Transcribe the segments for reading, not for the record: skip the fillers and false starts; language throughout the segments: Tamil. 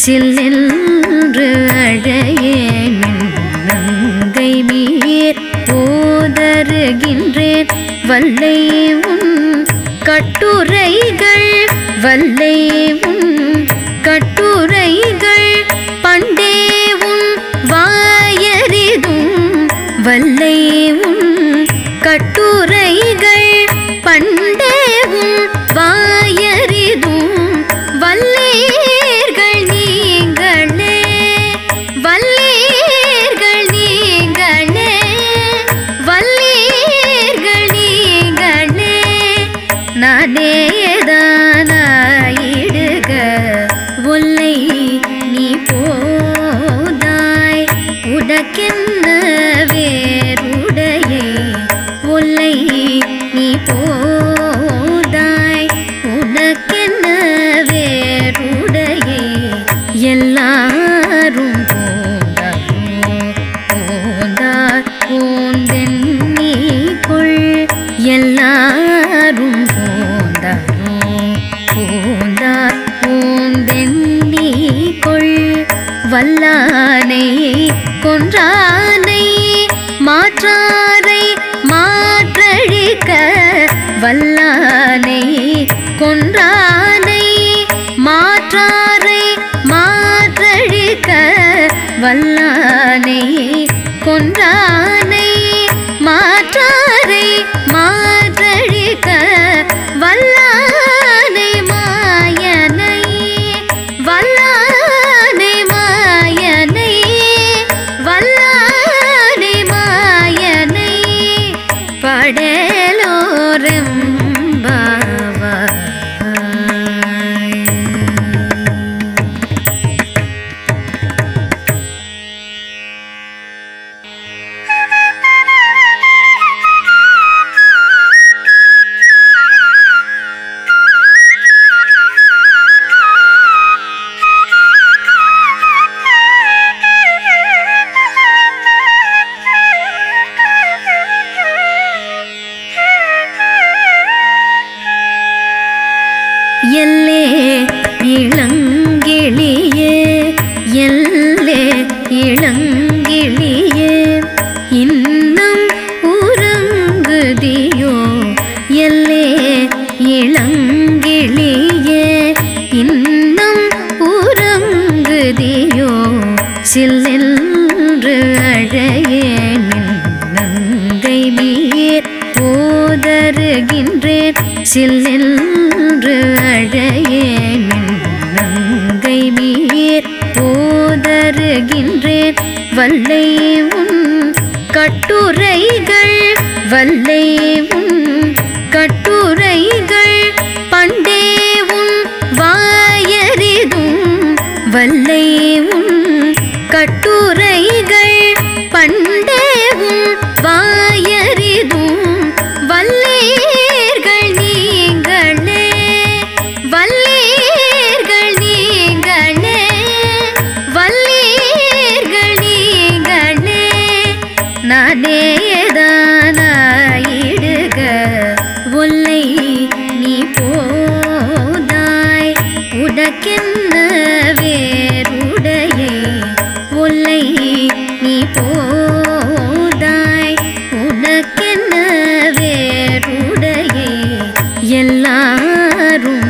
சில்லென்று அழையேன் நங்கை மீர் போதருகின்றேன் வல்லை உன் கட்டுரைகள் வல்லை உன் கட்டுரைகள் பண்டே உன் வாயறிதும் வல்லை உன் கட்டுரைகள் பண்டே உன் வாயறிதும் வல்லேர்கள் நீங்களே வல்லேர்கள் நீங்களே வல்லேர்கள் நீங்களே நானேதானாயிடுக ஒல்லை நீ போதாய் உனக்கென்ன வேறுடையை ஒல்லை நீ போதாய் உனக்கென்ன வேறுடையை எல்லாரும் போந்தார் போந்தென்னி கொள் எல்லாரும் போந்தார் போந்தென்னி கொள் வல்லானை கொன்றானை மாற்றாரை மாற்றழிக்க வல்லானை கொன்றானை மாற்றாரை மாற்றழிக்க வல்லானை கொன்றானை மாற்றாரை மாற்றழிக்க வல்லானை மாயனை வல்லானை மாயனை வல்லானை மாயனை படலோரெம்பாவாய். எல்லே இளங்கிளியே எல்லே இளங்கிளியே இன்னும் உறங்குதியோ எல்லே இளங்கிளியே இன்னும் உறங்குதியோ சில்லென்று அழையேன் நங்கை மீர் போதருகின்றேன் சில்லென்று அழையேன் நங்கை மீர் போதருகின்றேன் வல்லை உன் கட்டுரைகள் வல்லை உன் கட்டுரைகள் பண்டே உன் வாயறிதும் வல்லை உன் கட்டுரைகள் பண்டே உன் வாயறிதும் வல்லேர்கள் நீங்களே வல்லேர்கள் நீங்களே வல்லேர்கள் நீங்களே நானேதானாயிடுக ஒல்லை நீ போதாய் உனக்கென்ன வேறுடையை ஒல்லை நீ போதாய் உனக்கென்ன வேறுடையை எல்லாரும்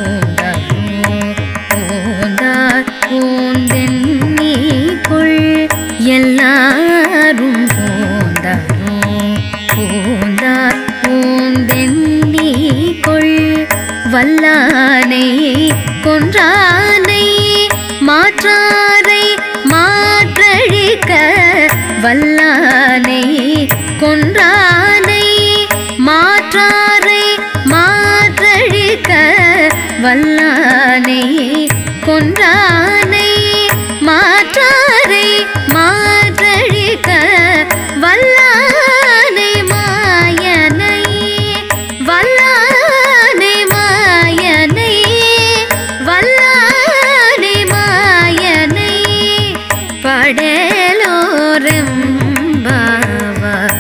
போந்தார் போந்தென்னி கொள் எல்லாரும் போந்தார் போந்தென்னி கொள் வல்லானை கொன்றானை மாற்றாரை மாற்றழிக்க வல்லானை கொன்றானை மாற்றாரை மாற்றழிக்க வல்லானை கொன்றானை மாற்றாரை மாற்றழிக்க வல்லானை மாயனை வல்லானை மாயனை வல்லானை மாயனை படலோரெம்பாவாய்.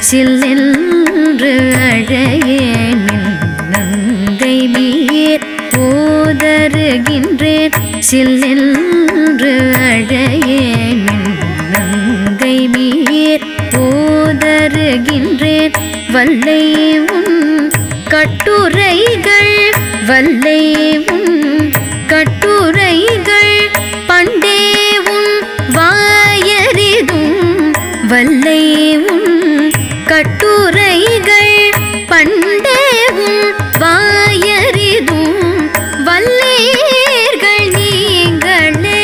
சில்லென்று அழையேன் நங்கை மீர் போதருகின்றேன் சில்லென்று அழையேன் நங்கை மீர் போதருகின்றேன் வல்லை உன் கட்டுரைகள் வல்லை உன் கட்டுரைகள் பண்டே உன் வாயறிதும் வல்லை உன் கட்டுரைகள் பண்டே உன் வாயறிதும் வல்லீர்கள் நீங்களே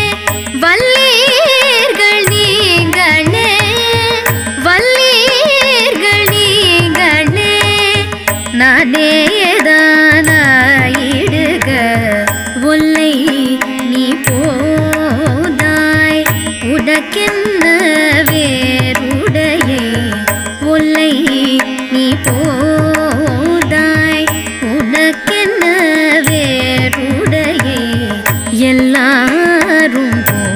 வல்லீர்கள் நீங்களே வல்லீர்கள் நீங்களே நானேதானாயிடுக ஒல்லை நீ போதாய் உனக்கென்ன வேறுடையே ஒல்லை நீ போதாய் உனக்கென்ன வேறுடையே எல்லாரும்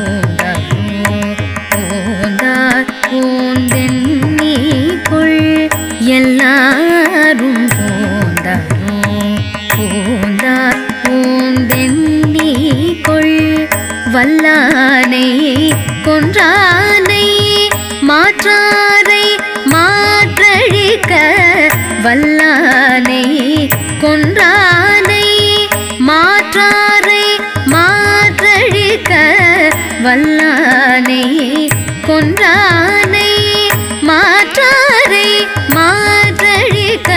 போந்தார் போந்தெண்ணி கொள் எல்லாரும் போந்தார் போந்தெண்ணி கொள் வல்லானை கொன்றானை மாற்றாரை மாற்றழிக்க வல்லானை கொன்றானை மாற்றாரை மாற்றழிக்க வல்லானை கொன்றானை மாற்றாரை மாற்றழிக்க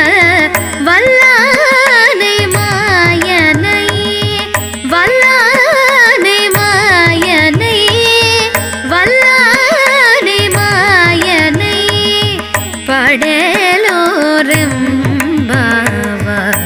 வல்லானை மாயனை வல்லானை மாயனை வல்லானை மாயனை படலோரெம்பாவாய்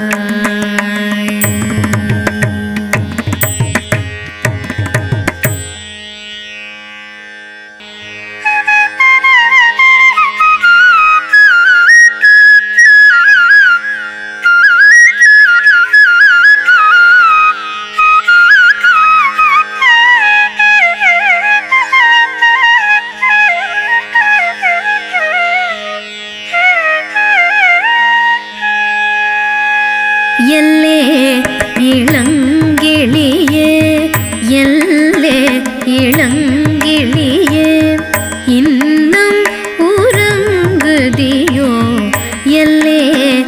எல்லே இளங்கிளியே எல்லே இளங்கிளியே இன்னும் உறங்குதியோ எல்லே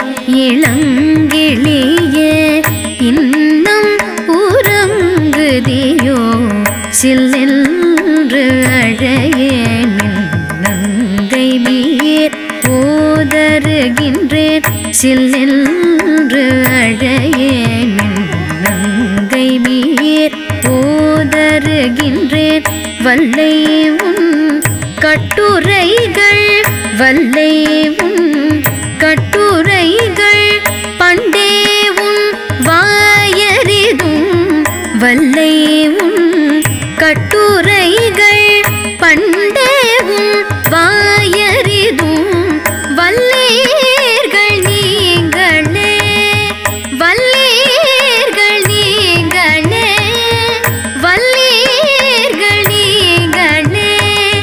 இளங்கிளியே இன்னும் உறங்குதியோ சில்லென்று அழையேன் நங்கை மீர் போதருகின்றேன் சில்லென்று அழையேன் நங்கை மீர் போதருகின்றேன் வல்லை உன் கட்டுரைகள் வல்லை உன் கட்டுரைகள் பண்டே உன் வாயறிதும் வல்லை உன் கட்டுரைகள் பண்டே உன் வாயறிதும் வல்லீர்கள் நீங்களே வல்லீர்கள் நீங்களே வல்லீர்கள் நீங்களே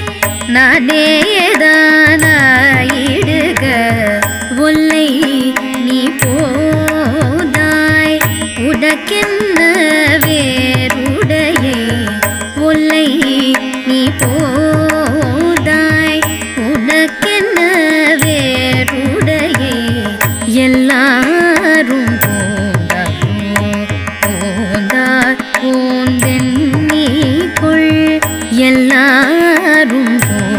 நானேதானாயிடுக ஒல்லை நீ போதாய் உனக்கென்ன வேறுடையே ஒல்லை நீ போதாய் உனக்கென்ன வேறுடையே எல்லாரும் போந்தார் போந்தெண்ணி கொள் எல்லாரும்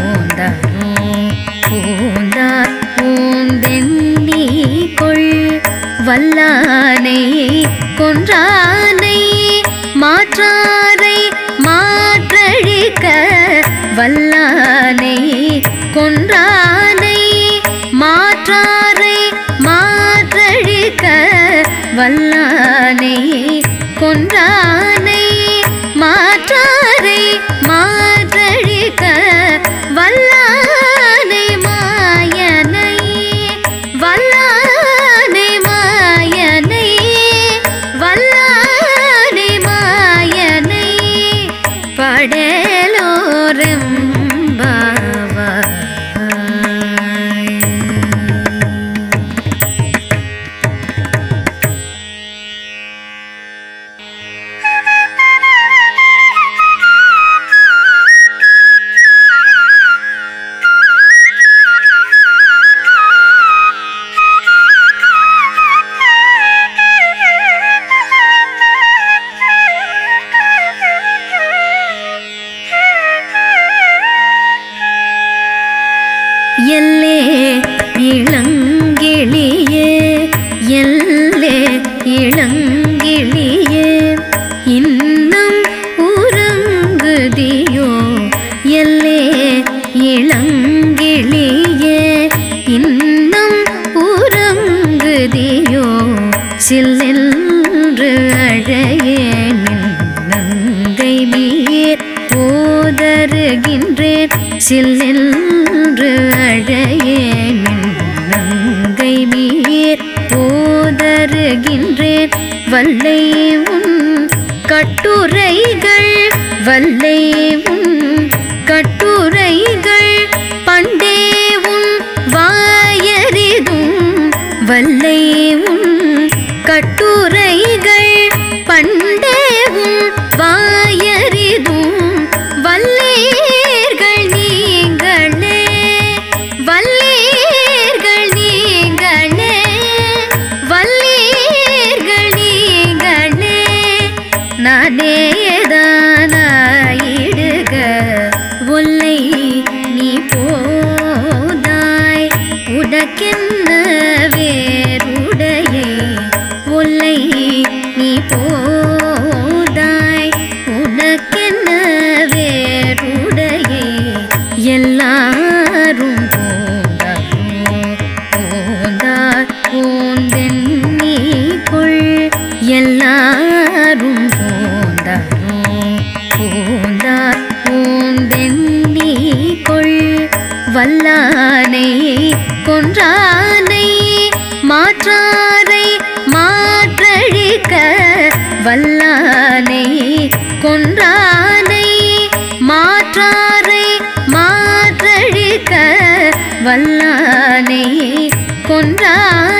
போந்தார் போந்தெண்ணி கொள் வல்லானை கொன்றானை மாற்றாரை மாற்றழிக்க வல்லானை கொன்றானை மாற்றாரை மாற்றழிக்க வல்லானை கொன்றானை மாற்றாரை மாற்றழிக்க வல்லானை மாயனை வல்லானை மாயனை வல்லானை மாயனை படலோரெம்பாவாய் எல்லே இளங்கிளியே எல்லே இளங்கிளியே இன்னும் உறங்குதியோ எல்லே இளங்கிளியே இன்னும் உறங்குதியோ சில்லென்று அழையேன் நங்கை மீர் போதருகின்றேன் சில்லென்று அழையேன் நங்கை மீர் போதருகின்றேன் வல்லை உன் கட்டுரைகள் வல்லை உன் கட்டுரைகள் பண்டே உன் வாயறிதும் வல்லை உன் கட்டுரைகள் பண்டே உன் வாயறிதும் வல்லீர்கள் நீங்களே வல்லீர்கள் நீங்களே வல்லீர்கள் நீங்களே நானேதானாயிடுக ஒல்லை நீ போதாய் உனக்கென்ன வேறுடையை ஒல்லை நீ போதாய் உனக்கென்ன வேறுடையை எல்லாரும் போந்தார் போந்தென்னிக்குள் எல்லாரும் போந்தார் போந்தென்னிக்குள் வல்லானை கொன்றானை மாற்றாரை மாற்றழிக்க வல்லானை கொன்றானை மாற்றாரை மாற்றழிக்க வல்லானை கொன்றானை